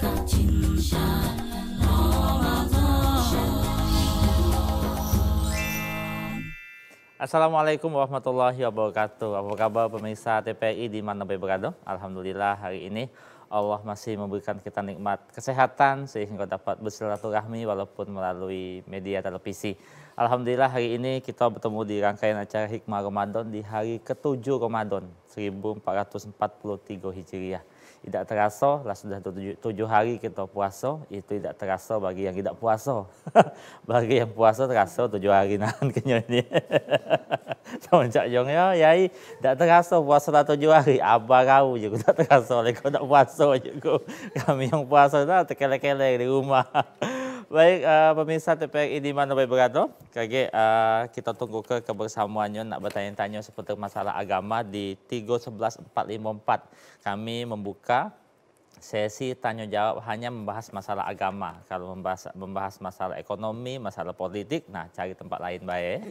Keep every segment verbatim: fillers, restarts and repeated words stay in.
Assalamualaikum warahmatullahi wabarakatuh. Apa kabar pemirsa T P I di mana berada? Alhamdulillah hari ini Allah masih memberikan kita nikmat kesehatan sehingga dapat bersilaturahmi walaupun melalui media televisi. Alhamdulillah hari ini kita bertemu di rangkaian acara Hikmah Ramadan di hari ketujuh Ramadan seribu empat ratus empat puluh tiga Hijriah. Tidak terasa, lah sudah tujuh, tujuh hari kita puasa, itu tidak terasa bagi yang tidak puasa. Bagi yang puasa terasa tujuh hari nahan kenyang ini. Sama Cak Jong ya, yai, tidak terasa puasa dah tujuh hari. Abah kau juga tak terasa oleh kau tak puasa juga. Kami yang puasa dah terkelek-kelek di rumah. Baik, uh, pemirsa T P R I di mana berada, kage uh, kita tunggu ke kebersamaannya nak bertanya-tanya seputar masalah agama di tiga sebelas empat lima empat. Kami membuka sesi tanya jawab hanya membahas masalah agama. Kalau membahas, membahas masalah ekonomi, masalah politik, nah cari tempat lain baik.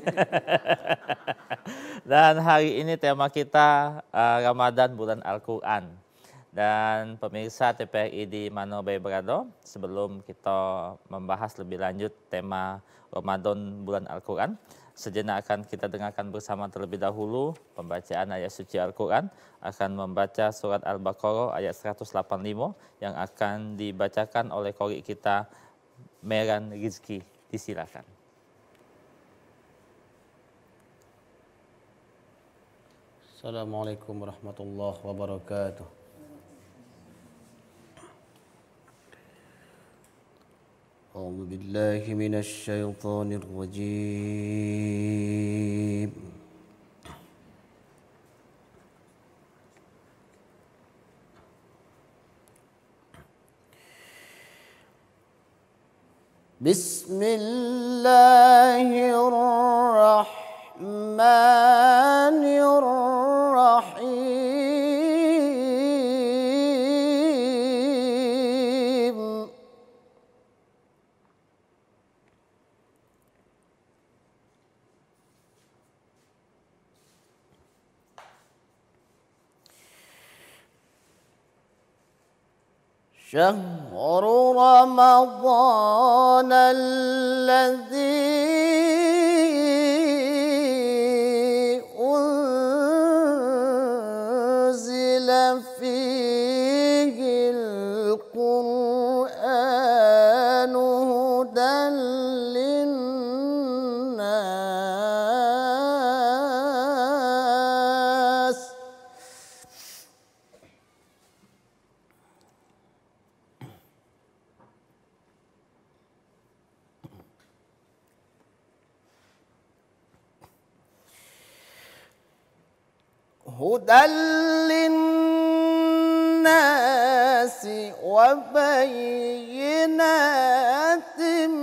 Dan hari ini tema kita uh, Ramadan bulan Al-Quran. Dan pemirsa T P R I di mana berada, sebelum kita membahas lebih lanjut tema Ramadan bulan Al-Quran, sejenak akan kita dengarkan bersama terlebih dahulu pembacaan ayat suci Al-Quran. Akan membaca surat Al-Baqarah ayat seratus lapan puluh lima yang akan dibacakan oleh qori kita Meran Rizki. Disilakan. Assalamualaikum warahmatullahi wabarakatuh. أعوذ بالله من الشيطان الرجيم بسم الله الرحمن الرحيم شهر رمضان الذي أنزل فيه القرآن هدى للناس هدى للناس وبينات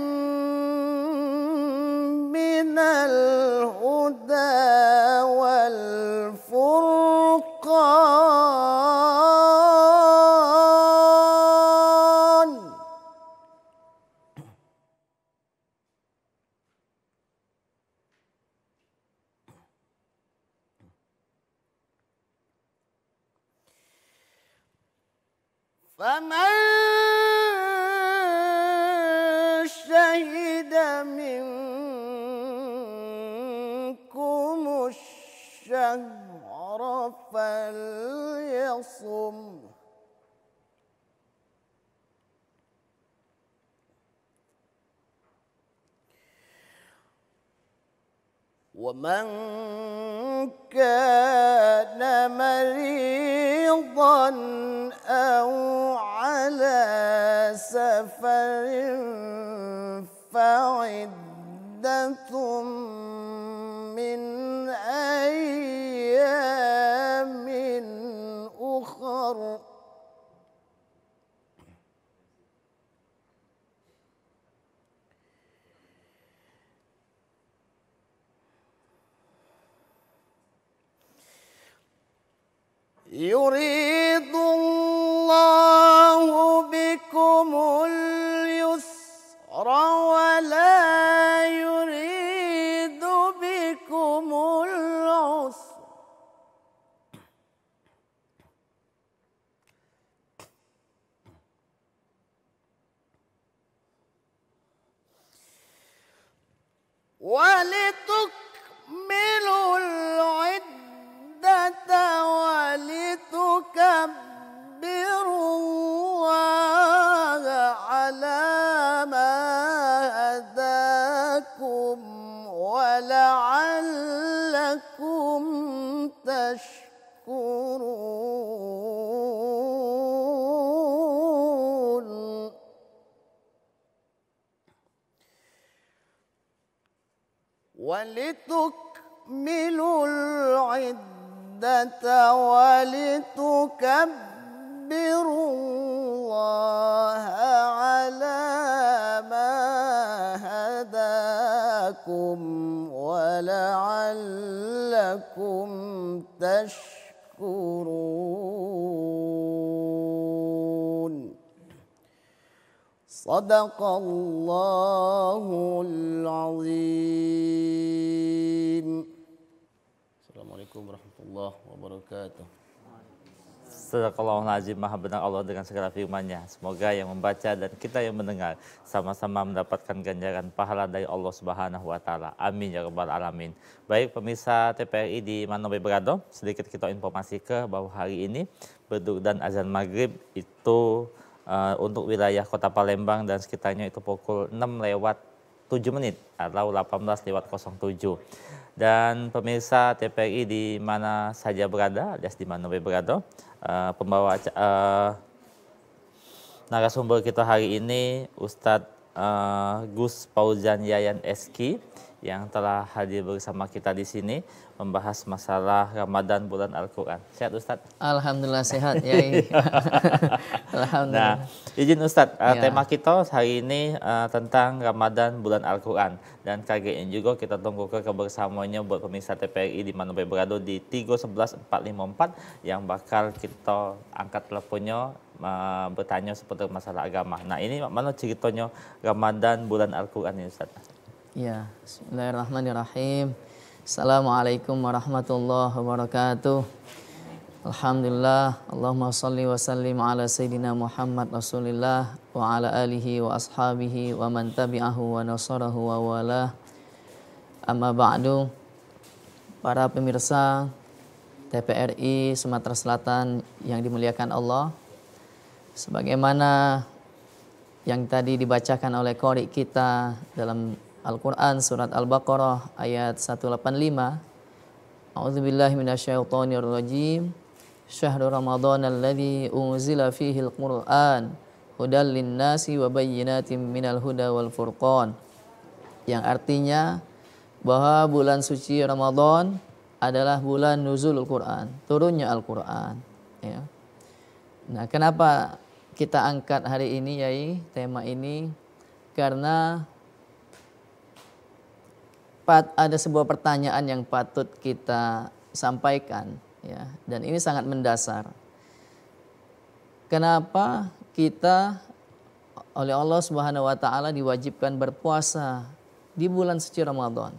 من الهدى والفرقان فمن شهد منكم الشهر فليصم ومن كان مريضا أو على سفر فعدة من أيام أخر يريد الله بكم اليسر ولا يريد بكم العسر ولتكملوا العدة ولتكبروا الله على ما هداكم ولعلكم تشكرون ولتكملوا العدة ولتكبروا الله على ما هداكم ولعلكم تشكرون صدق الله العظيم. Assalamualaikum warahmatullahi wabarakatuh. Sadaqallahul azim, maha benar Allah dengan segala firman-Nya. Semoga yang membaca dan kita yang mendengar sama-sama mendapatkan ganjaran pahala dari Allah Subhanahu wa taala. Amin ya rabbal alamin. Baik pemirsa T P R I di mana berada, sedikit kita informasi ke bahwa hari ini beduk dan azan maghrib itu uh, untuk wilayah Kota Palembang dan sekitarnya itu pukul enam lewat tujuh menit atau delapan belas lewat nol tujuh. Dan pemirsa T P R I di mana saja berada, alias di mana berada, uh, pembawa uh, narasumber kita hari ini Ustadz uh, Gus Fauzan Yayan S K yang telah hadir bersama kita di sini membahas masalah Ramadan bulan Al-Quran. Sehat Ustadz? Alhamdulillah sehat ya. Nah, Alhamdulillah. izin Ustadz, uh, Ya. tema kita hari ini uh, tentang Ramadan bulan Al-Quran. Dan kagetnya juga kita tunggu ke kebersamaannya buat pemirsa T P R I di mana berada di tiga satu satu empat lima empat yang bakal kita angkat teleponnya uh, bertanya seputar masalah agama. Nah ini mana ceritanya Ramadan bulan Al-Quran ini Ustadz? Ya, bismillahirrahmanirrahim. Assalamualaikum warahmatullahi wabarakatuh. Alhamdulillah, Allahumma salli wa sallim ala Sayyidina Muhammad Rasulillah wa ala alihi wa ashabihi wa man tabi'ahu wa nasarahu wa walah. Amma ba'du. Para pemirsa T P R I Sumatera Selatan yang dimuliakan Allah, sebagaimana yang tadi dibacakan oleh qori kita dalam Al-Quran surat Al-Baqarah ayat seratus delapan puluh lima. A'udzubillahi minasyaitonir rajim. Syahrul Ramadan alladzi unzila fihi al-Qur'an hudal linnasi wa bayyinatin minal huda wal furqan. Yang artinya bahwa bulan suci Ramadan adalah bulan nuzulul Quran, turunnya Al-Quran. Ya. Nah, kenapa kita angkat hari ini Yai tema ini? Karena ada sebuah pertanyaan yang patut kita sampaikan, ya, dan ini sangat mendasar. Kenapa kita oleh Allah Subhanahu wa taala diwajibkan berpuasa di bulan suci Ramadan?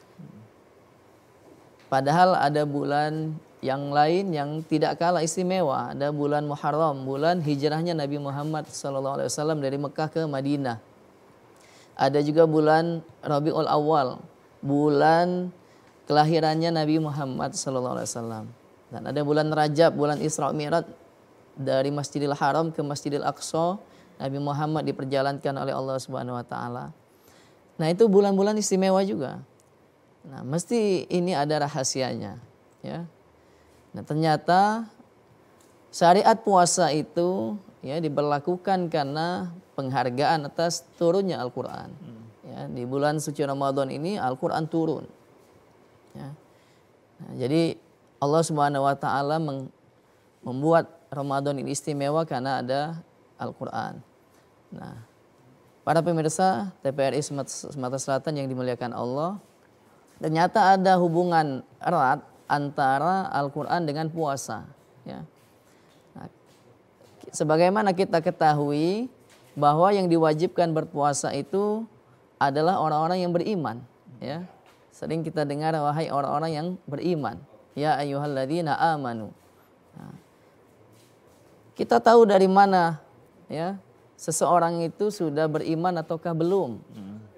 Padahal ada bulan yang lain yang tidak kalah istimewa, ada bulan Muharram, bulan hijrahnya Nabi Muhammad shallallahu alaihi wasallam dari Mekah ke Madinah. Ada juga bulan Rabiul Awal, bulan kelahirannya Nabi Muhammad shallallahu alaihi wasallam. Dan ada bulan Rajab, bulan Isra Mi'raj dari Masjidil Haram ke Masjidil Aqsa, Nabi Muhammad diperjalankan oleh Allah Subhanahu wa taala. Nah, itu bulan-bulan istimewa juga. Nah, mesti ini ada rahasianya, ya. Nah, ternyata syariat puasa itu ya diberlakukan karena penghargaan atas turunnya Al-Qur'an. Ya, di bulan suci Ramadan ini Al-Quran turun. Ya. Nah, jadi Allah Subhanahu wa taala membuat Ramadan ini istimewa karena ada Al-Quran. Nah, para pemirsa T P R I Sumatera Selatan yang dimuliakan Allah, ternyata ada hubungan erat antara Al-Quran dengan puasa. Ya. Nah, sebagaimana kita ketahui bahwa yang diwajibkan berpuasa itu adalah orang-orang yang beriman, ya. Sering kita dengar wahai orang-orang yang beriman, ya ayyuhalladzina amanu. Nah, kita tahu dari mana ya seseorang itu sudah beriman ataukah belum.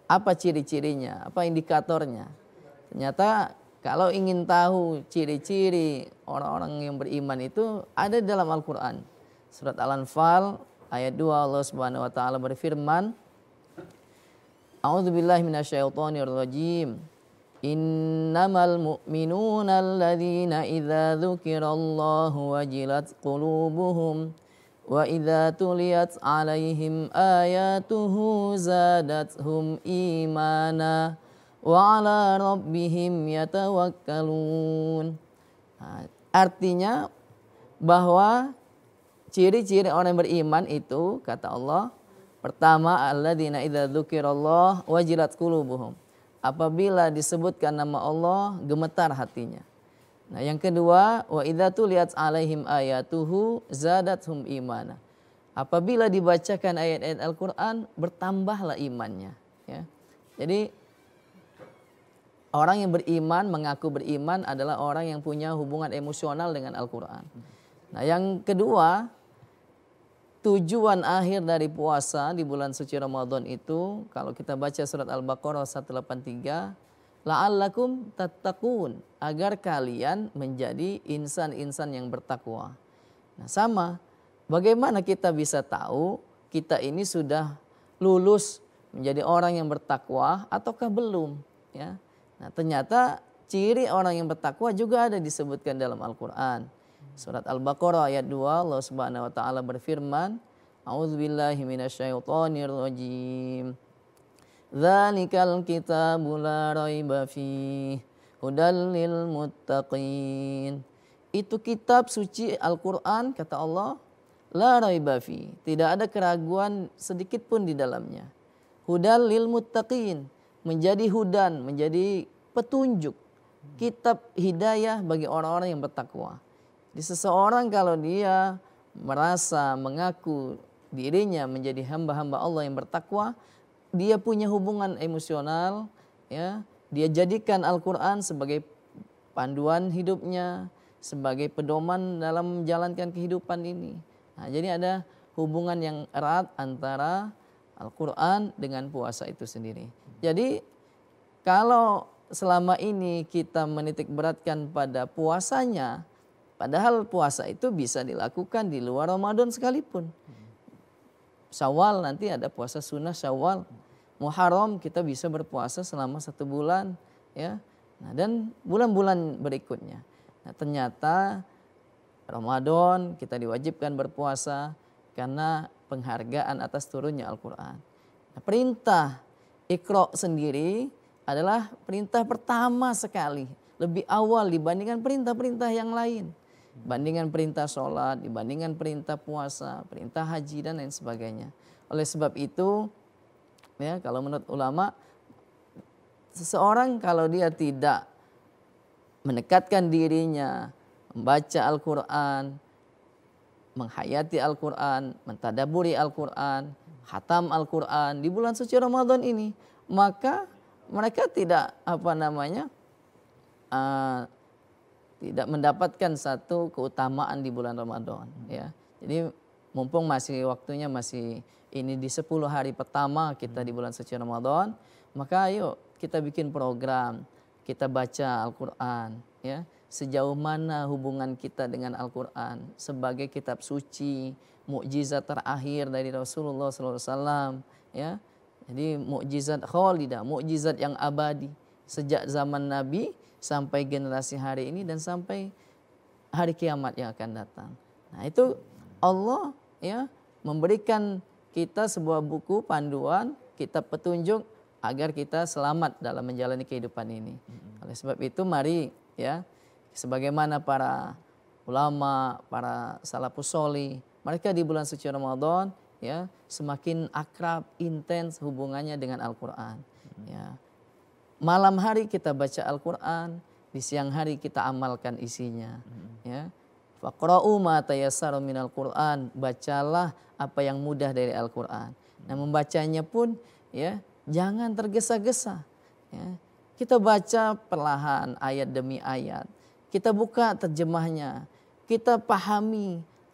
Apa ciri-cirinya, apa indikatornya? Ternyata kalau ingin tahu ciri-ciri orang-orang yang beriman itu ada di dalam Al-Quran. Surat Al-Anfal ayat dua, Allah Subhanahu wa taala berfirman, A'udzubillahi minasyaitonirrajim. Innamal mu'minuna alladzina idza dzukirallahu wajilat qulubuhum wa idza tuliyat 'alaihim ayatuhu zadathum imana wa 'ala rabbihim yatawakkalun. Nah, artinya bahwa ciri-ciri orang yang beriman itu kata Allah, pertama alladzina idza dzukirallahu wajilat qulubuhum. Apabila disebutkan nama Allah, gemetar hatinya. Nah, yang kedua, wa idza tuliyat 'alaihim ayatuhu zadathum imana. Apabila dibacakan ayat-ayat Al-Qur'an, bertambahlah imannya, ya. Jadi orang yang beriman, mengaku beriman adalah orang yang punya hubungan emosional dengan Al-Qur'an. Nah, yang kedua, tujuan akhir dari puasa di bulan suci Ramadan itu, kalau kita baca surat Al-Baqarah seratus delapan puluh tiga, la'allakum tattaqun, agar kalian menjadi insan-insan yang bertakwa. Nah, sama, bagaimana kita bisa tahu kita ini sudah lulus menjadi orang yang bertakwa ataukah belum, ya? Nah, ternyata ciri orang yang bertakwa juga ada disebutkan dalam Al-Qur'an. Surat Al-Baqarah ayat dua, Allah Subhanahu wa taala berfirman, A'udzubillahi minasyaitonirrajim. Dzalikal kitabu la raiba fihi hudal lil muttaqin. Itu kitab suci Al-Qur'an kata Allah, la raiba fihi, tidak ada keraguan sedikit pun di dalamnya. Hudal lil muttaqin, menjadi hudan, menjadi petunjuk, kitab hidayah bagi orang-orang yang bertakwa. Di seseorang kalau dia merasa mengaku dirinya menjadi hamba-hamba Allah yang bertakwa, dia punya hubungan emosional, ya, dia jadikan Al-Quran sebagai panduan hidupnya, sebagai pedoman dalam menjalankan kehidupan ini. Nah, jadi ada hubungan yang erat antara Al-Quran dengan puasa itu sendiri. Jadi kalau selama ini kita menitik beratkan pada puasanya, padahal puasa itu bisa dilakukan di luar Ramadan sekalipun. Syawal nanti ada puasa sunnah Syawal. Muharram kita bisa berpuasa selama satu bulan, ya. Nah, dan bulan-bulan berikutnya. Nah, ternyata Ramadan kita diwajibkan berpuasa karena penghargaan atas turunnya Al-Quran. Nah, perintah Iqra sendiri adalah perintah pertama sekali, lebih awal dibandingkan perintah-perintah yang lain. Bandingan perintah sholat, dibandingkan perintah puasa, perintah haji dan lain sebagainya. Oleh sebab itu, ya, kalau menurut ulama, seseorang kalau dia tidak mendekatkan dirinya, membaca Al-Quran, menghayati Al-Quran, mentadaburi Al-Quran, khatam Al-Quran di bulan suci Ramadan ini, maka mereka tidak apa namanya uh, tidak mendapatkan satu keutamaan di bulan Ramadan, ya. Jadi mumpung masih waktunya masih ini di sepuluh hari pertama kita di bulan suci Ramadan, maka ayo kita bikin program, kita baca Al-Quran, ya. Sejauh mana hubungan kita dengan Al-Quran sebagai kitab suci, mukjizat terakhir dari Rasulullah shallallahu alaihi wasallam, ya. Jadi mukjizat khalidah, mukjizat yang abadi sejak zaman Nabi sampai generasi hari ini dan sampai hari kiamat yang akan datang. Nah, itu Allah, ya, memberikan kita sebuah buku panduan, kitab petunjuk agar kita selamat dalam menjalani kehidupan ini. Mm-hmm. Oleh sebab itu mari, ya, sebagaimana para ulama, para salafus sholih, mereka di bulan suci Ramadan, ya, semakin akrab, intens hubungannya dengan Al-Quran. Mm-hmm. Ya. Malam hari kita baca Al-Quran, di siang hari kita amalkan isinya. Hmm. Ya. Faqra'u ma tayassara minal Qur'an, bacalah apa yang mudah dari Al-Quran. Nah, membacanya pun, ya, jangan tergesa-gesa. Ya. Kita baca perlahan ayat demi ayat. Kita buka terjemahnya. Kita pahami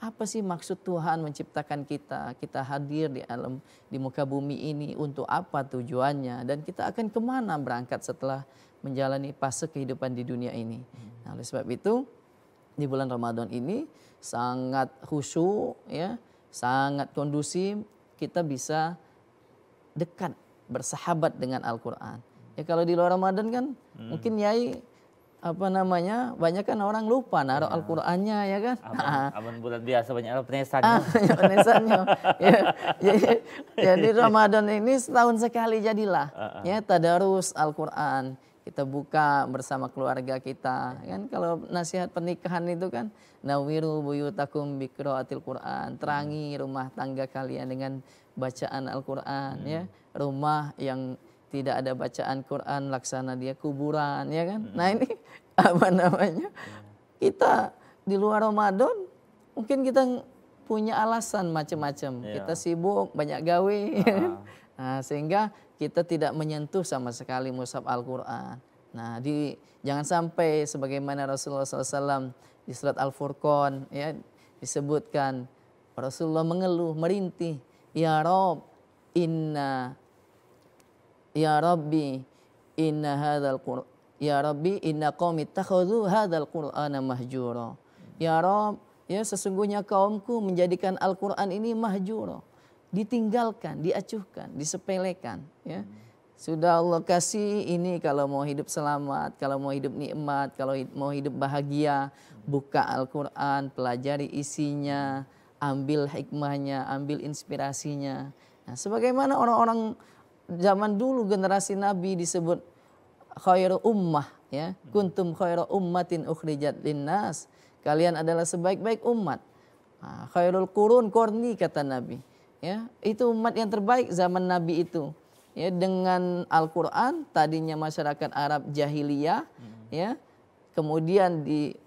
apa sih maksud Tuhan menciptakan kita? Kita hadir di alam di muka bumi ini untuk apa tujuannya? Dan kita akan kemana berangkat setelah menjalani fase kehidupan di dunia ini? Nah, oleh sebab itu di bulan Ramadan ini sangat khusyuk, ya, sangat kondusif, kita bisa dekat bersahabat dengan Al-Quran. Ya kalau di luar Ramadan kan hmm. mungkin Yai apa namanya banyak kan orang lupa naruh ya. Al-Qur'annya ya kan. Aman bulan biasa banyak penesannya. Ah, penesannya. ya, ya, ya, jadi Ramadan ini setahun sekali jadilah uh, uh. ya tadarus Al-Qur'an. Kita buka bersama keluarga kita kan. Kalau nasihat pernikahan itu kan nawiru buyutakum biqiraatil Qur'an, terangi rumah tangga kalian dengan bacaan Al-Qur'an hmm. ya. Rumah yang tidak ada bacaan Quran laksana dia kuburan ya kan. Hmm. Nah ini apa namanya? Kita di luar Ramadan mungkin kita punya alasan macam-macam. Yeah. Kita sibuk banyak gawe uh-huh. ya kan? Nah, sehingga kita tidak menyentuh sama sekali mushaf Al-Qur'an. Nah, di jangan sampai sebagaimana Rasulullah shallallahu alaihi wasallam di surat Al-Furqan ya disebutkan Rasulullah mengeluh, merintih, ya Rob, inna Ya Rabbi inna hadzal Qur'an Ya Rabbi inna qaumi ittakhadhu hadzal Qur'ana mahjura. Ya Rabb, ya sesungguhnya kaumku menjadikan Al-Qur'an ini mahjura, ditinggalkan, diacuhkan, disepelekan, ya. Sudah Allah kasih ini kalau mau hidup selamat, kalau mau hidup nikmat, kalau mau hidup bahagia, buka Al-Qur'an, pelajari isinya, ambil hikmahnya, ambil inspirasinya. Nah, sebagaimana orang-orang zaman dulu generasi Nabi disebut khairu ummah ya, kuntum khairu ummatin ukhrijat linnas, kalian adalah sebaik-baik umat. Nah, khairul qurun qarni kata Nabi ya, itu umat yang terbaik zaman Nabi itu ya. Dengan Al-Qur'an tadinya masyarakat Arab jahiliyah ya, kemudian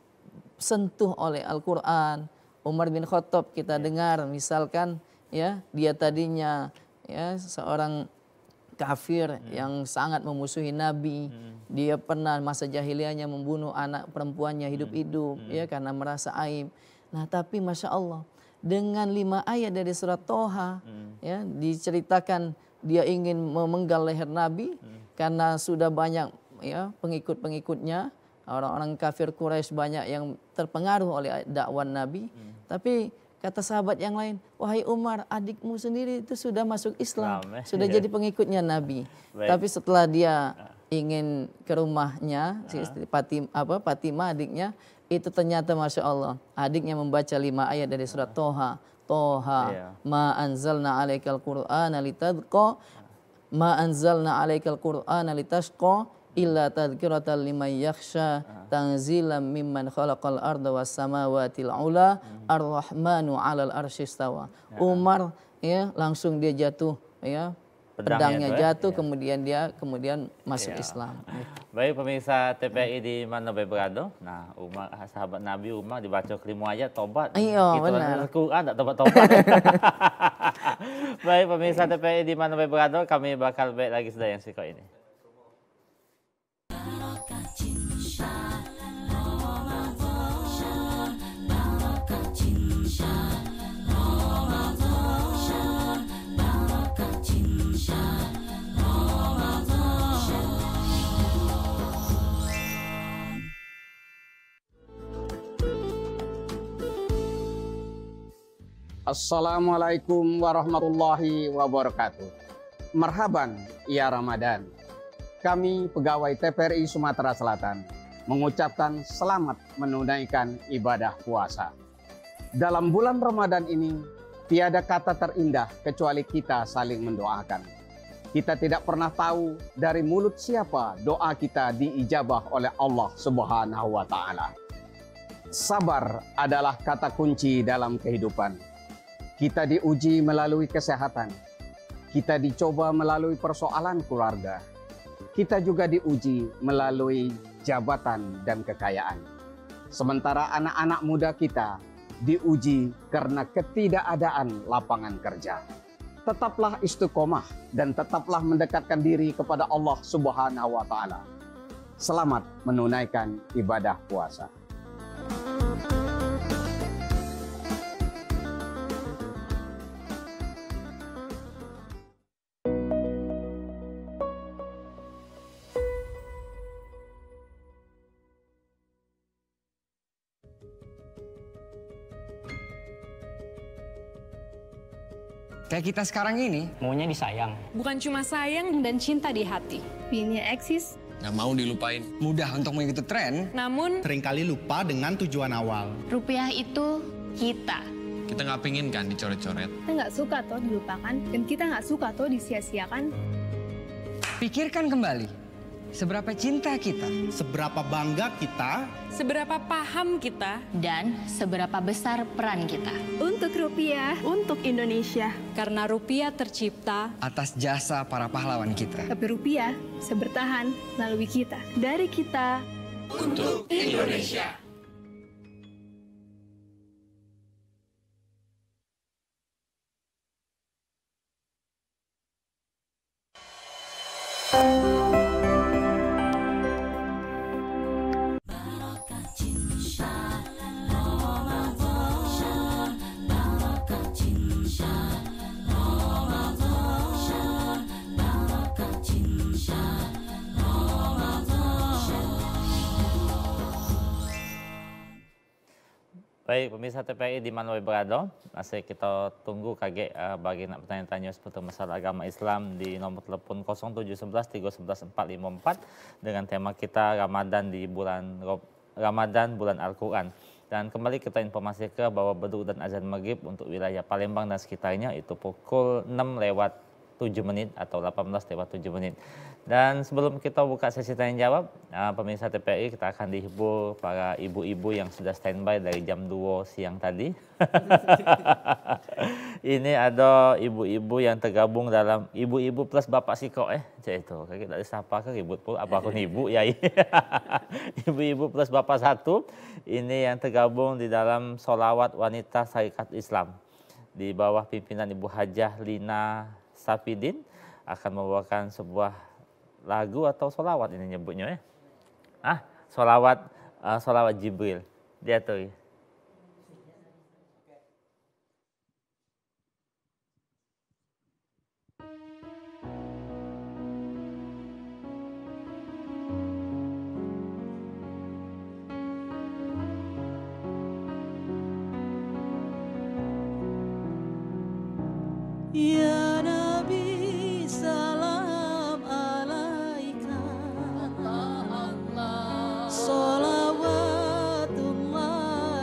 disentuh oleh Al-Qur'an. Umar bin Khattab kita dengar misalkan ya, dia tadinya ya seorang kafir hmm. yang sangat memusuhi Nabi. Hmm. Dia pernah masa jahiliyahnya membunuh anak perempuannya hidup-hidup hmm. ya karena merasa aib. Nah, tapi Masya Allah dengan lima ayat dari surat Toha hmm. ya diceritakan dia ingin memenggal leher Nabi hmm. karena sudah banyak ya pengikut-pengikutnya, orang-orang kafir Quraisy banyak yang terpengaruh oleh dakwah Nabi. Hmm. Tapi kata sahabat yang lain, wahai Umar, adikmu sendiri itu sudah masuk Islam, Islam sudah ya. jadi pengikutnya Nabi. Baik. Tapi setelah dia ingin ke rumahnya, si istri Fatim, apa, Fatimah adiknya, itu ternyata Masya Allah, adiknya membaca lima ayat dari surat Toha. Toha, ya. ma anzalna alaikal Qur'ana litadqa, ma anzalna alaikal Qur'ana litasqa, illa tadhkiratan liman yakhsha tanzilan mimman khalaqal arda was samawatil ula ar-rahmanu 'alal arsy istawa. Umar ya langsung dia jatuh ya, pedangnya jatuh ya. kemudian dia kemudian masuk ya. Islam. Baik pemirsa T P I di mana baik berada. Nah, Umar sahabat Nabi Umar dibaca kelima ayat tobat. Iya benar. Al-Qur'an tak tobat-tobat. Baik pemirsa T P I di mana baik berada, kami bakal baik lagi sudah yang sikok ini. Assalamualaikum warahmatullahi wabarakatuh. Marhaban ya Ramadan. Kami pegawai T P R I Sumatera Selatan mengucapkan selamat menunaikan ibadah puasa. Dalam bulan Ramadan ini tiada kata terindah kecuali kita saling mendoakan. Kita tidak pernah tahu dari mulut siapa doa kita diijabah oleh Allah Subhanahu wa taala. Sabar adalah kata kunci dalam kehidupan. Kita diuji melalui kesehatan, kita dicoba melalui persoalan keluarga, kita juga diuji melalui jabatan dan kekayaan. Sementara anak-anak muda kita diuji karena ketidakadaan lapangan kerja. Tetaplah istiqomah dan tetaplah mendekatkan diri kepada Allah Subhanahu wa taala. Selamat menunaikan ibadah puasa. Kayak kita sekarang ini, maunya disayang. Bukan cuma sayang dan cinta di hati. Pinnya eksis. Nggak mau dilupain. Mudah untuk mengikuti tren. Namun, seringkali lupa dengan tujuan awal. Rupiah itu kita. Kita nggak pingin kan dicoret-coret. Kita nggak suka toh dilupakan, dan kita nggak suka toh disia-siakan. Pikirkan kembali. Seberapa cinta kita, seberapa bangga kita, seberapa paham kita, dan seberapa besar peran kita. Untuk rupiah, untuk Indonesia. Karena rupiah tercipta atas jasa para pahlawan kita. Tapi rupiah bisa bertahan melalui kita. Dari kita, untuk Indonesia. Baik, pemirsa T P I di mana berada, masih kita tunggu kaget uh, bagi nak bertanya-tanya seputar masalah agama Islam di nomor telepon nol tujuh satu satu tiga satu satu empat lima empat dengan tema kita Ramadan di bulan Ramadan bulan Al-Quran. Dan kembali kita informasikan bahwa beduk dan azan maghrib untuk wilayah Palembang dan sekitarnya itu pukul enam lewat tujuh menit atau delapan belas lewat tujuh menit. Dan sebelum kita buka sesi tanya jawab, uh, pemirsa T P I kita akan dihibur para ibu-ibu yang sudah standby dari jam dua siang tadi. Ini ada ibu-ibu yang tergabung dalam ibu-ibu plus bapak siko eh, cek itu. Kayak dari siapa ke ribut pun apa aku ibu ya. Ibu-ibu plus bapak satu ini yang tergabung di dalam solawat wanita Syarikat Islam di bawah pimpinan Ibu Hajah Lina Safidin akan membawakan sebuah lagu atau solawat ini nyebutnya ya. Ah, solawat uh, solawat Jibril. Dia tuh. Ya Nabi salam alaika, salawatullah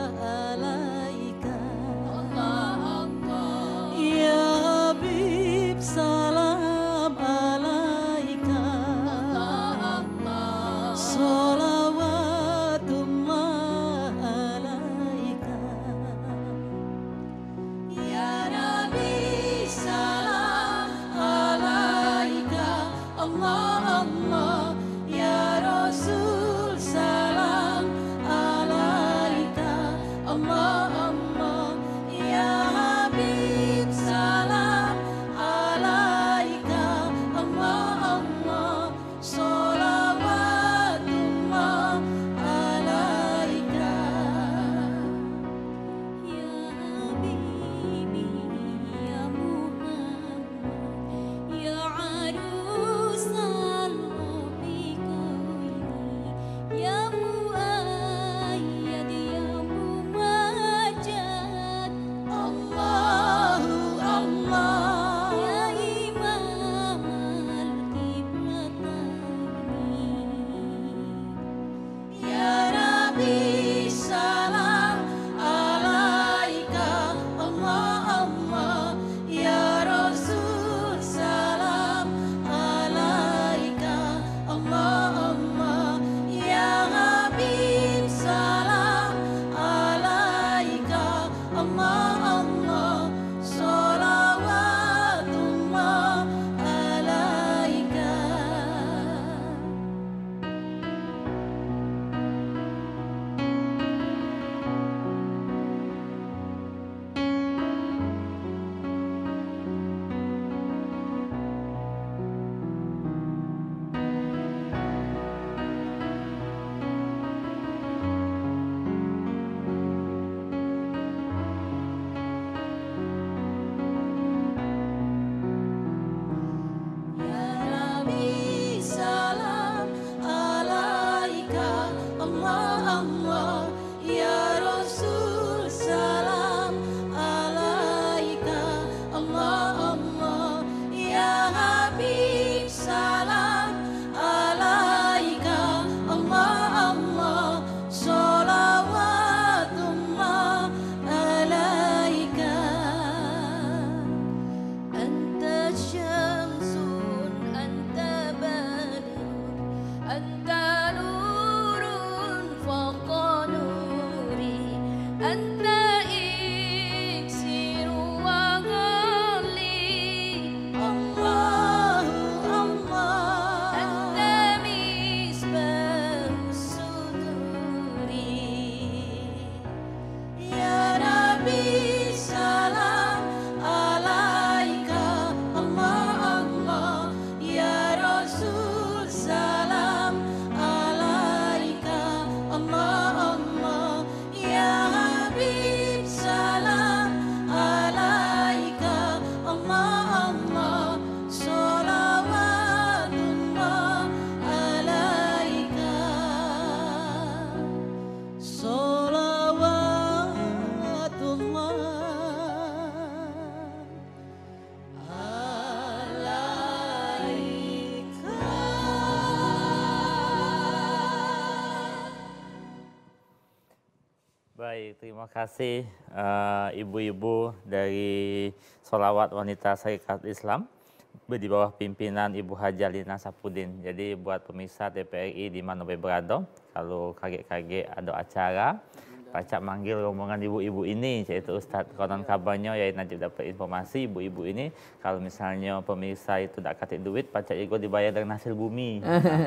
Baik, terima kasih uh, ibu-ibu dari Sholawat Wanita Syarikat Islam di bawah pimpinan Ibu Haja Lina Sapudin. Jadi buat pemirsa T P R I di mana berada, kalau kaget-kaget ada acara, pacak manggil rombongan ibu-ibu ini, yaitu Ustadz konon kabarnya ya Najib dapat informasi ibu-ibu ini kalau misalnya pemirsa itu tak kasih duit, pacak juga dibayar dengan hasil bumi.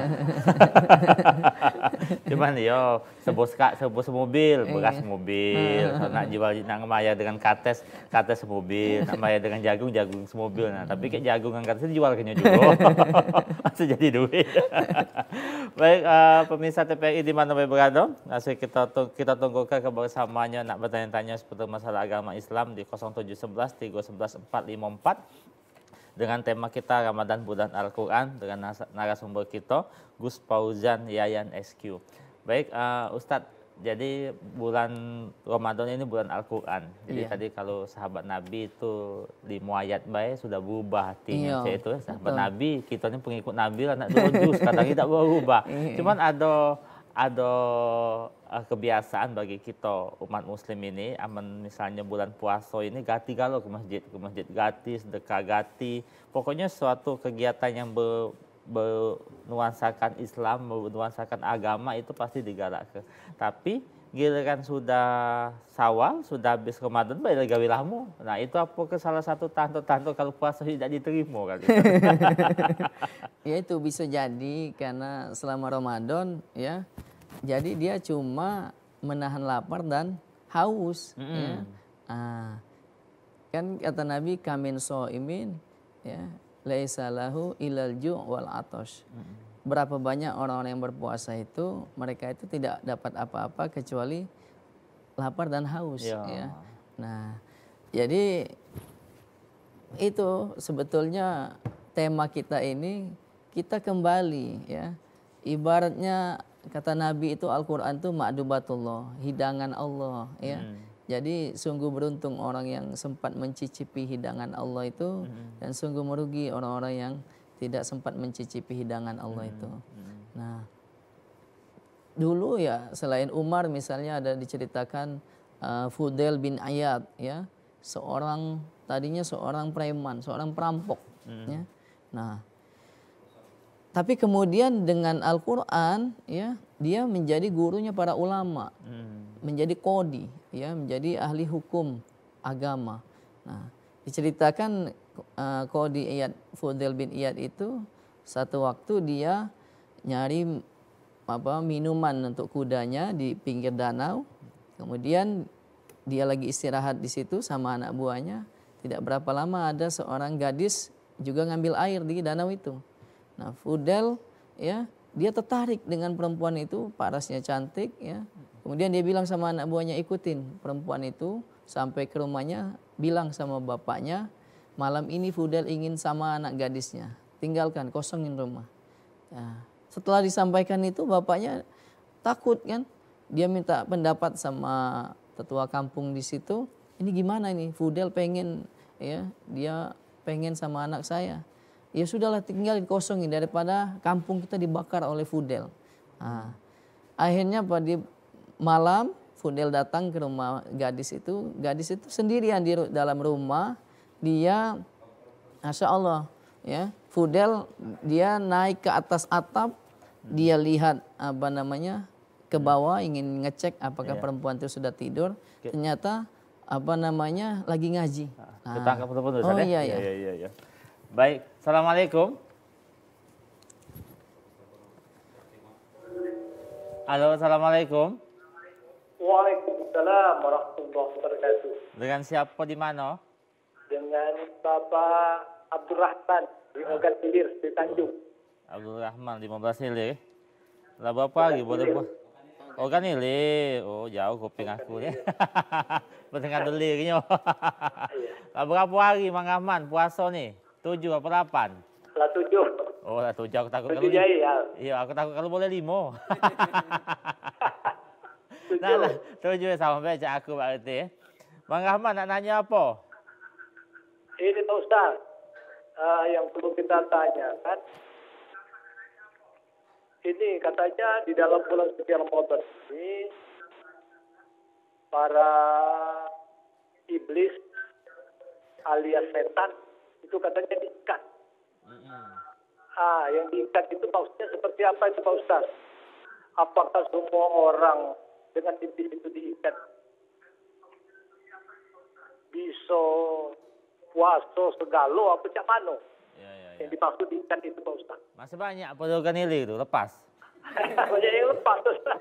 Cuman yo sebos kak sebos mobil, beras mobil, kalau nak jual nak bayar dengan kates, kates mobil, nak bayar dengan jagung, jagung semobil. Nah, tapi kayak jagung dengan kates dijual kayaknya juga. Masih jadi duit. Baik, uh, pemirsa T P R I di mana berada, masih kita kita tunggu kebersamanya nak bertanya-tanya seputar masalah agama Islam di nol tujuh satu satu tiga satu satu empat lima empat dengan tema kita Ramadan Bulan Al-Quran dengan narasumber kita Gus Fauzan Yayan S Q. Baik, uh, Ustadz, jadi bulan Ramadan ini bulan Al-Quran. Jadi iya. Tadi kalau sahabat Nabi itu lima ayat baik sudah berubah artinya. Iya. Itu sahabat betul. Nabi, kita ini pengikut Nabi lah nak jus, kadang tidak berubah. Iya. Cuman ada ada uh, kebiasaan bagi kita umat muslim ini, aman misalnya bulan puasa ini gati galau ke masjid, ke masjid gati, sedekah gati. Pokoknya suatu kegiatan yang ber, bernuansakan Islam, bernuansakan agama itu pasti digalakkan. Tapi giliran sudah Syawal, sudah habis Ramadan, baik lagi gawilahmu. Nah itu apa ke salah satu tanto-tanto kalau puasa tidak diterima kali. Ya itu bisa jadi karena selama Ramadan ya, jadi dia cuma menahan lapar dan haus. Mm. Ya. Ah, kan kata Nabi kamin so'imin ya laisa lahu ilal ju' wal atash. Mm. Berapa banyak orang-orang yang berpuasa itu mereka itu tidak dapat apa-apa kecuali lapar dan haus. Ya. Ya. Nah jadi itu sebetulnya tema kita ini, kita kembali ya, ibaratnya kata Nabi itu Al-Quran itu ma'dubatullah, hidangan Allah ya. Hmm. Jadi sungguh beruntung orang yang sempat mencicipi hidangan Allah itu, hmm. dan sungguh merugi orang-orang yang tidak sempat mencicipi hidangan Allah hmm. itu. Hmm. Nah, dulu ya selain Umar misalnya ada diceritakan uh, Fudail bin Iyad ya, seorang tadinya seorang preman, seorang perampok hmm. ya. Nah, tapi kemudian dengan Al-Quran ya, dia menjadi gurunya para ulama, hmm. menjadi qadi ya, menjadi ahli hukum agama. Nah, diceritakan uh, qadi Iyad, Fudail bin Iyad itu satu waktu dia nyari apa minuman untuk kudanya di pinggir danau. Kemudian dia lagi istirahat di situ sama anak buahnya. Tidak berapa lama ada seorang gadis juga ngambil air di danau itu. Nah, Fudail ya, dia tertarik dengan perempuan itu, parasnya cantik ya. Kemudian dia bilang sama anak buahnya, ikutin perempuan itu sampai ke rumahnya, bilang sama bapaknya, malam ini Fudail ingin sama anak gadisnya, tinggalkan, kosongin rumah. Nah, setelah disampaikan itu bapaknya takut kan, dia minta pendapat sama tetua kampung di situ. Ini gimana nih, Fudail pengen ya, dia pengen sama anak saya. Ya sudahlah, tinggalin, kosongin daripada kampung kita dibakar oleh Fudail. Nah, akhirnya pada malam Fudail datang ke rumah gadis itu. Gadis itu sendirian di dalam rumah. Dia, masya Allah, ya Fudail dia naik ke atas atap. Dia lihat apa namanya ke bawah, ingin ngecek apakah yeah. perempuan itu sudah tidur. Okay. Ternyata apa namanya lagi ngaji. Nah, kita angkat telepon dulu. Oh iya iya. Iya, iya, iya. Baik, assalamualaikum. Halo, assalamualaikum. Waalaikumsalam warahmatullahi wabarakatuh. Dengan siapa di mana? Dengan Bapak Abdurrahman di Ogan Ilir di Tanjung. Abdurrahman lima belas Ilir. Lah berapa lagi boleh buat? Ogan Ilir. Oh, jauh kuping aku ni. Pendengar delirnya. Lah berapa hari Mang Rahman puasa ni? Tujuh apa delapan? Lah tujuh. Oh, lah tujuh. Aku takut tujuh kalau jai, ya. Iya, aku takut kalau boleh lima. Nah, nah, tujuh sama baca aku berarti. Mang Rahman nak nanya apa? Ini Pak Ustaz, uh, yang perlu kita tanyakan. Ini katanya di dalam bulan suci Ramadan ini para iblis alias setan itu katanya diikat. Ah, yang diikat itu maksudnya seperti apa itu Pak Ustaz? Apakah semua orang dengan iblis itu diikat bisa puasa segalo apa cak mano? Ya, ya, ya. Yang dimaksud diikat itu Pak Ustaz. Masih banyak pojokan ini itu lepas. Banyak yang lepas.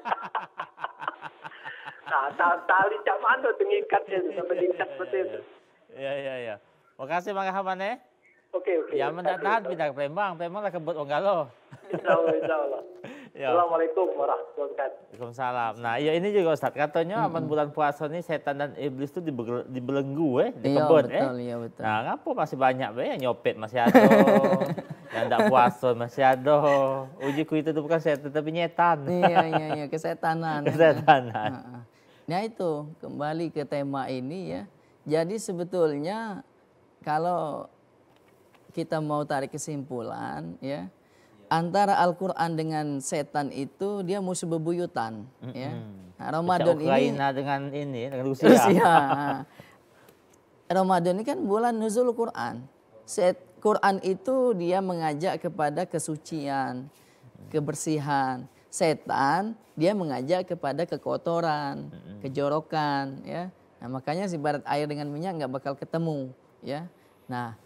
Nah, tali cak mano tingikatnya itu sampai diikat seperti itu. Iya, iya, iya. Makasih Bang Rahman ya. Oke, oke. Ya mendatang pindah ke Palembang, Palembang lah kebut Onggalo. Insya Allah, insya Allah. Ya. Assalamualaikum warahmatullahi wabarakatuh. Waalaikumsalam. Nah, ya ini juga Ustaz, katanya Mm-mm. aman bulan puasa ini setan dan iblis itu dibegel- dibelenggu eh, di Iya kebun betul, eh. iya betul. Nah, ngapa masih banyak be yang nyopet masih ada. Yang enggak puasa masih ada. Ujiku itu tuh bukan setan tapi nyetan. Iya, iya, iya, kesetanan. Kesetanan. Nah, nah itu kembali ke tema ini ya. Jadi sebetulnya kalau kita mau tarik kesimpulan ya, antara Al-Quran dengan setan itu dia musuh bebuyutan. Mm-hmm. Ya. Nah, Ramadan ini Ukraina dengan ini dengan Rusia. Rusia. Ramadan ini kan bulan nuzul Quran. Set Quran itu dia mengajak kepada kesucian, kebersihan. Setan dia mengajak kepada kekotoran, mm-hmm. kejorokan. Ya. Nah, makanya ibarat air dengan minyak nggak bakal ketemu. Ya. Nah.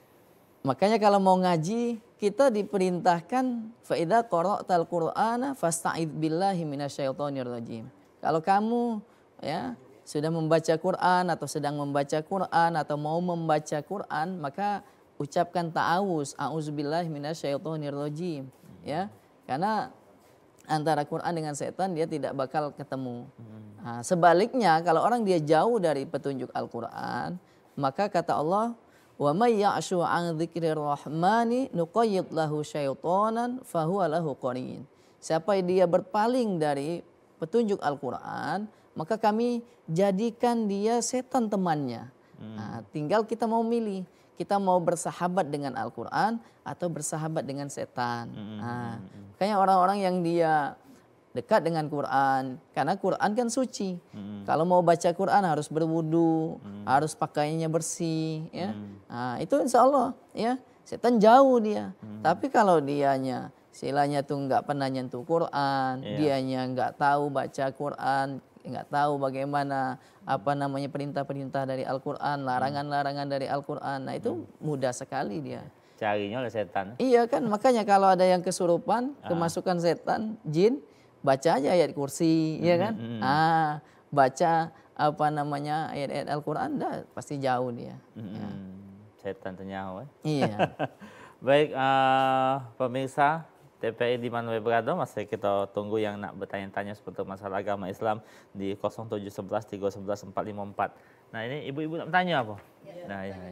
Makanya kalau mau ngaji kita diperintahkan fa idza qara'tal qur'ana fasta'id billahi minasyaitonir rajim. Kalau kamu ya sudah membaca Quran atau sedang membaca Quran atau mau membaca Quran maka ucapkan ta'awuz, a'udzubillahi minasyaitonir rajim ya. Karena antara Quran dengan setan dia tidak bakal ketemu. Nah, sebaliknya kalau orang dia jauh dari petunjuk Al-Qur'an maka kata Allah wa may ya'shu 'an dzikrir rahmani nuqayyid lahu syaitonan fahuwa lahu qarin. Siapa dia berpaling dari petunjuk Al-Qur'an, maka kami jadikan dia setan temannya. Hmm. Nah, tinggal kita mau milih, kita mau bersahabat dengan Al-Qur'an atau bersahabat dengan setan. Hmm. Nah, makanya orang-orang yang dia dekat dengan Quran, karena Quran kan suci. Hmm. Kalau mau baca Quran harus berwudu, hmm. harus pakaiannya bersih, ya. Hmm. Nah, itu insya Allah, ya. Setan jauh dia. Hmm. Tapi kalau dianya, silanya tuh nggak pernah nyentuh Quran, yeah. dianya nggak tahu baca Quran, nggak tahu bagaimana apa namanya perintah-perintah dari Al-Quran, larangan-larangan dari Al-Quran. Nah itu hmm. mudah sekali dia. Carinya oleh setan. Iya kan, makanya kalau ada yang kesurupan, ah. kemasukan setan, jin, baca aja ayat kursi, mm-hmm. ya kan? Ah, baca apa namanya ayat-ayat Al-Quran, dah pasti jauh dia. Mm-hmm. Ya. Setan ternyawa. Iya. Baik, uh, pemirsa T P I di mana berada, masih kita tunggu yang nak bertanya-tanya seputar masalah agama Islam di nol tujuh satu satu tiga satu satu empat lima empat. Nah ini ibu-ibu nak bertanya apa? Ya, nah ya.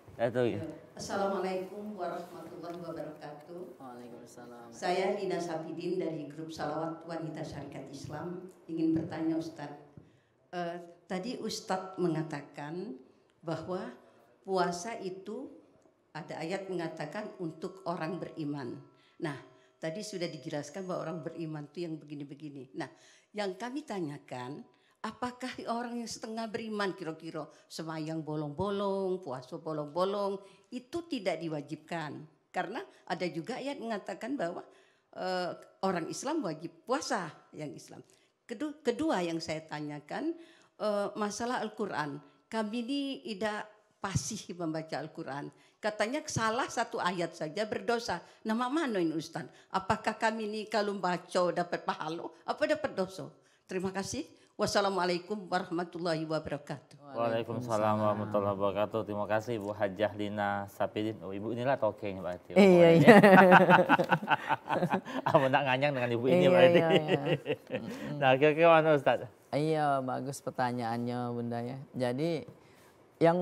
Ya. Assalamualaikum warahmatullahi wabarakatuh. Waalaikumsalam. Saya Nina Sapidin dari grup Salawat Wanita Syarikat Islam ingin bertanya Ustadz. Uh, tadi Ustadz mengatakan bahwa puasa itu ada ayat mengatakan untuk orang beriman. Nah, tadi sudah dijelaskan bahwa orang beriman itu yang begini-begini. Nah, yang kami tanyakan, apakah orang yang setengah beriman kira-kira semayang bolong-bolong, puasa bolong-bolong itu tidak diwajibkan? Karena ada juga ayat mengatakan bahwa uh, orang Islam wajib puasa yang Islam. Kedua, kedua yang saya tanyakan uh, masalah Al-Quran. Kami ini tidak fasih membaca Al-Quran. Katanya salah satu ayat saja berdosa. Nama mana ini Ustaz? Apakah kami ini kalau baca dapat pahala apa dapat dosa? Terima kasih. Wassalamualaikum warahmatullahi wabarakatuh. Waalaikumsalam warahmatullahi wabarakatuh. Terima kasih Ibu Hajah Lina Sapidin. Oh, Ibu inilah tokeng berarti. Iya, iya. Aku nak nganyang dengan Ibu ini berarti. Iya, iya. Nah, kira-kira mana Ustaz? Iya, bagus pertanyaannya Bunda ya. Jadi yang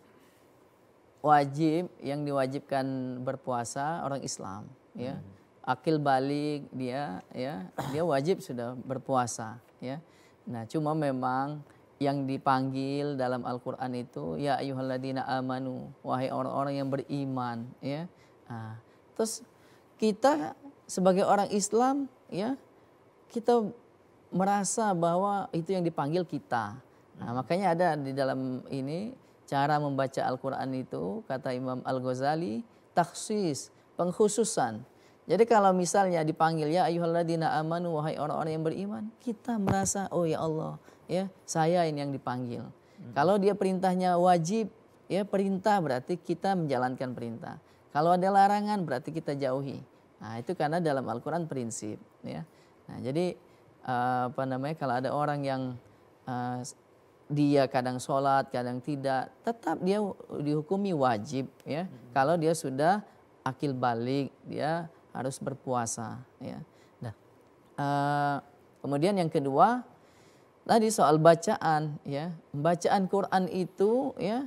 wajib, yang diwajibkan berpuasa orang Islam ya. Hmm. Akil balik dia ya, dia wajib sudah berpuasa ya. Nah, cuma memang yang dipanggil dalam Al-Quran itu ya ayyuhalladzina amanu, wahai orang-orang yang beriman ya. Nah, terus kita sebagai orang Islam ya, kita merasa bahwa itu yang dipanggil kita. Nah, makanya ada di dalam ini cara membaca Al-Quran itu, kata Imam Al-Ghazali, taksis, pengkhususan. Jadi kalau misalnya dipanggil ya ayyuhalladzina amanu, wahai orang-orang yang beriman, kita merasa oh ya Allah, ya saya ini yang dipanggil. Hmm. Kalau dia perintahnya wajib, ya perintah berarti kita menjalankan perintah. Kalau ada larangan berarti kita jauhi. Nah, itu karena dalam Al-Quran prinsip, ya. Nah, jadi uh, apa namanya kalau ada orang yang uh, dia kadang sholat, kadang tidak, tetap dia dihukumi wajib, ya. Hmm. Kalau dia sudah akil balik, dia harus berpuasa, ya. Nah, uh, kemudian yang kedua tadi soal bacaan, ya. Bacaan Quran itu, ya,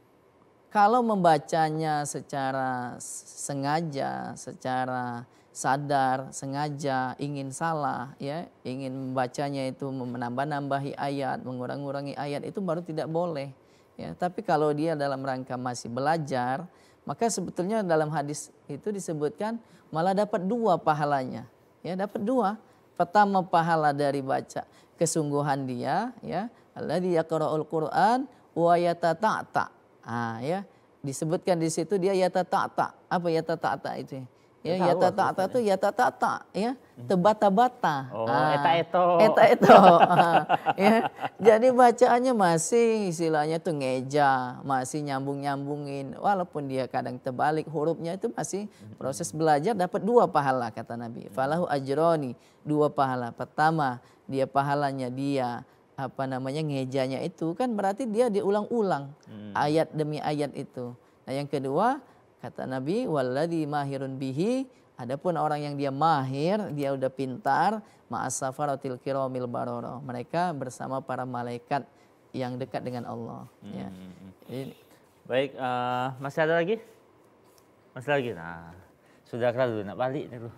kalau membacanya secara sengaja, secara sadar, sengaja, ingin salah, ya, ingin membacanya itu menambah-nambahi ayat, mengurang-urangi ayat, itu baru tidak boleh. Ya, tapi kalau dia dalam rangka masih belajar, maka sebetulnya dalam hadis itu disebutkan malah dapat dua pahalanya. Ya, dapat dua. Pertama pahala dari baca kesungguhan dia, ya, alladzi yaqra'ul Qur'an wa yatata'ta. Ah, ya, disebutkan di situ dia yatata'ta. Apa yatata'ta itu? Ya, yatata'ta itu yatata'ta, ya, tebata-bata. Oh, ah, eta-eto. Eta-eto. ah, ya. Jadi bacaannya masih istilahnya tuh ngeja, masih nyambung-nyambungin. Walaupun dia kadang terbalik hurufnya itu masih proses belajar, dapat dua pahala kata Nabi. Falahu ajroni, dua pahala. Pertama, dia pahalanya dia apa namanya ngejanya itu kan berarti dia diulang-ulang hmm. ayat demi ayat itu. Nah, yang kedua kata Nabi walladzi mahirun bihi, adapun orang yang dia mahir, dia udah pintar, ma'as safaratil kiramil barara, mereka bersama para malaikat yang dekat dengan Allah. Hmm. Ya. Jadi, baik, uh, masih ada lagi? Masih lagi? Nah, sudah kelar dulu, nak balik dulu.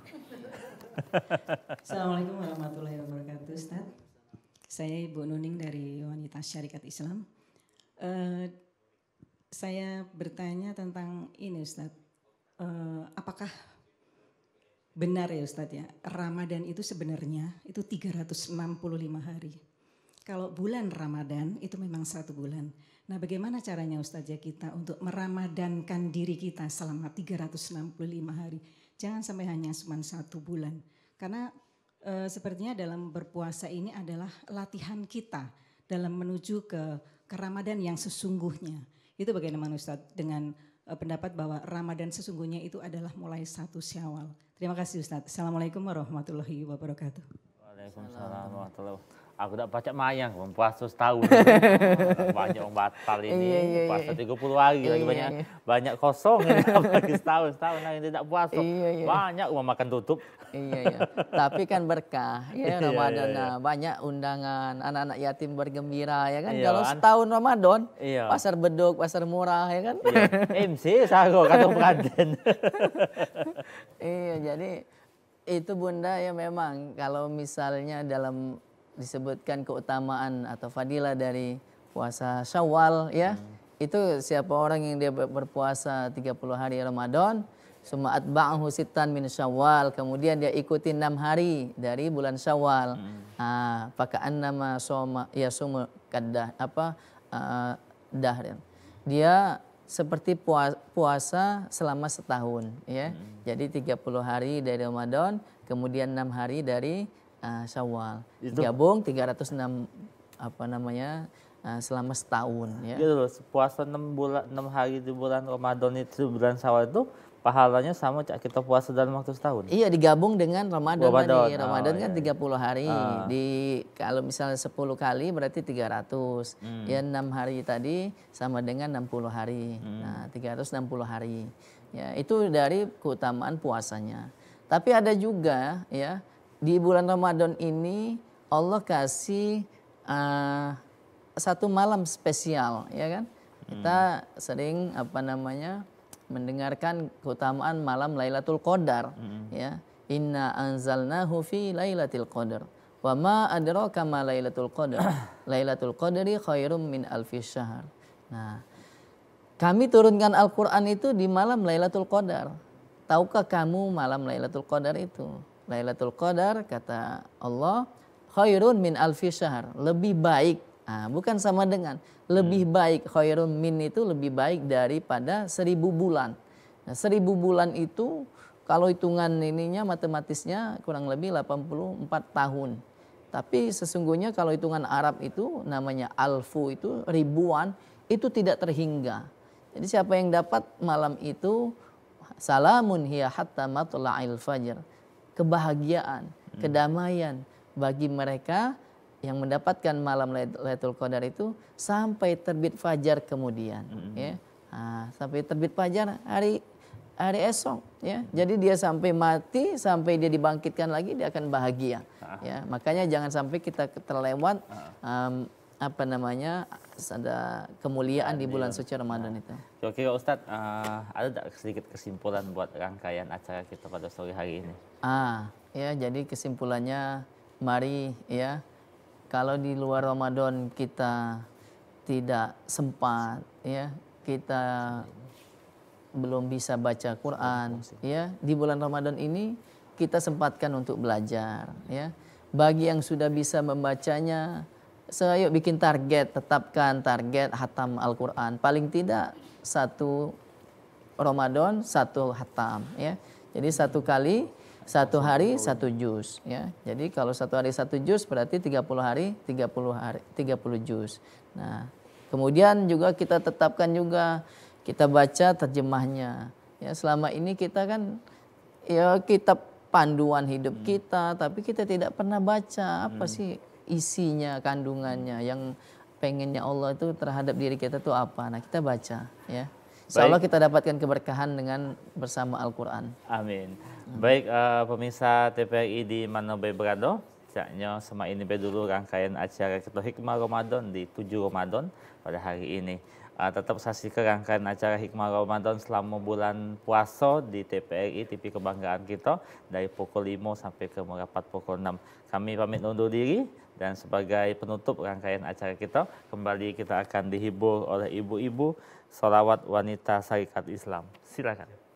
Assalamualaikum warahmatullahi wabarakatuh, Ustaz. Saya Ibu Nuning dari Wanita Syarikat Islam. Uh, saya bertanya tentang ini, Ustaz. Uh, apakah benar ya, Ustaz, ya, Ramadan itu sebenarnya itu tiga ratus enam puluh lima hari. Kalau bulan Ramadan itu memang satu bulan. Nah, bagaimana caranya, Ustaz, ya, kita untuk meramadankan diri kita selama tiga ratus enam puluh lima hari? Jangan sampai hanya cuma satu bulan. Karena E, sepertinya dalam berpuasa ini adalah latihan kita dalam menuju ke, ke Ramadan yang sesungguhnya. Itu bagaimana, Ustaz, dengan e, pendapat bahwa Ramadan sesungguhnya itu adalah mulai satu Syawal. Terima kasih, Ustaz. Assalamualaikum warahmatullahi wabarakatuh. Waalaikumsalam warahmatullahi wabarakatuh. Aku tak baca mayang, puasa setahun. Banyak orang batal ini, iya, iya, puasa tiga puluh hari, iya, lagi banyak iya. banyak kosong ini, apalagi setahun, setahun lagi tidak puasa. Iya, iya. Banyak uang makan tutup. Iya, iya. Tapi kan berkah, ya Ramadan, iya, iya, iya. banyak undangan, anak-anak yatim bergembira, ya kan. Iya, kalau setahun Ramadan, iya. pasar beduk, pasar murah, ya kan. Iya. M C sago kata pengantin. Iya, jadi itu Bunda ya memang kalau misalnya dalam disebutkan keutamaan atau fadilah dari puasa Syawal, ya. Hmm. Itu siapa orang yang dia berpuasa tiga puluh hari Ramadan, summa atba'ahu sittan min Syawal, kemudian dia ikuti enam hari dari bulan Syawal. Hmm. Ah, paka'annama soma yasumu kaddah apa uh, dahrin. Dia seperti puasa selama setahun, ya. Hmm. Jadi tiga puluh hari dari Ramadan, kemudian enam hari dari Uh, Syawal. Itu gabung tiga ratus enam apa namanya uh, selama setahun, ya. Gitu loh, puasa enam bulan enam hari di bulan Ramadan itu bulan Syawal itu pahalanya sama kita puasa dalam waktu setahun. Iya, digabung dengan Ramadan, Ramadan. tadi. Ramadan oh, kan iya. tiga puluh hari. Uh. Di kalau misalnya sepuluh kali berarti tiga ratus. Hmm. Ya enam hari tadi sama dengan enam puluh hari. Hmm. Nah, tiga ratus enam puluh hari. Ya, itu dari keutamaan puasanya. Tapi ada juga ya di bulan Ramadan ini Allah kasih uh, satu malam spesial, ya kan? Kita hmm. sering apa namanya mendengarkan keutamaan malam Lailatul Qadar, hmm. ya. Inna anzalnahu fi Lailatul Qadar. Wa ma adraka ma Lailatul Qadar. Lailatul Qadri khairum min alfi syahr. Nah, kami turunkan Al-Qur'an itu di malam Lailatul Qadar. Tahukah kamu malam Lailatul Qadar itu? Lailatul Qadar kata Allah khairun min alfi syahr, lebih baik Nah, bukan sama dengan, lebih baik, khairun min itu lebih baik daripada seribu bulan. Nah, seribu bulan itu kalau hitungan ininya matematisnya kurang lebih delapan puluh empat tahun. Tapi sesungguhnya kalau hitungan Arab itu namanya alfu itu ribuan, itu tidak terhingga. Jadi siapa yang dapat malam itu salamun hiya hatta matla'il fajr. Kebahagiaan, kedamaian bagi mereka yang mendapatkan malam Lailatul Qadar itu sampai terbit fajar kemudian, mm-hmm. ya, nah, sampai terbit fajar hari hari esok, ya. Jadi dia sampai mati, sampai dia dibangkitkan lagi, dia akan bahagia, ah. ya. Makanya jangan sampai kita terlewat ah. um, apa namanya ada kemuliaan di bulan suci Ramadan nah. itu. Kira-kira Ustadz uh, ada tak sedikit kesimpulan buat rangkaian acara kita pada sore hari ini? Ah, ya. Jadi kesimpulannya, mari ya. Kalau di luar Ramadan kita tidak sempat, ya, kita belum bisa baca Quran, ya, di bulan Ramadan ini kita sempatkan untuk belajar, ya. Bagi yang sudah bisa membacanya, saya bikin target, tetapkan target hatam Al-Quran, paling tidak satu Ramadan satu hatam, ya. Jadi satu kali satu hari satu juz, ya. Jadi kalau satu hari satu juz berarti tiga puluh hari tiga puluh hari tiga puluh juz. Nah, kemudian juga kita tetapkan juga kita baca terjemahnya. Ya, selama ini kita kan ya kitab panduan hidup hmm. kita, tapi kita tidak pernah baca apa hmm. sih isinya, kandungannya, yang pengennya Allah itu terhadap diri kita itu apa. Nah, kita baca, ya. Insya Allah kita dapatkan keberkahan dengan bersama Al-Quran. Amin. Baik uh, pemirsa T P R I di mana berada, jaknya sama ini dulu rangkaian acara kita Hikmah Ramadan di tujuh Ramadan pada hari ini. Uh, tetap saksikan rangkaian acara Hikmah Ramadan selama bulan puasa di T P R I, T V kebanggaan kita, dari pukul lima sampai ke merapat pukul enam. Kami pamit undur diri dan sebagai penutup rangkaian acara kita, kembali kita akan dihibur oleh ibu-ibu Sholawat Wanita Syarikat Islam. Silakan.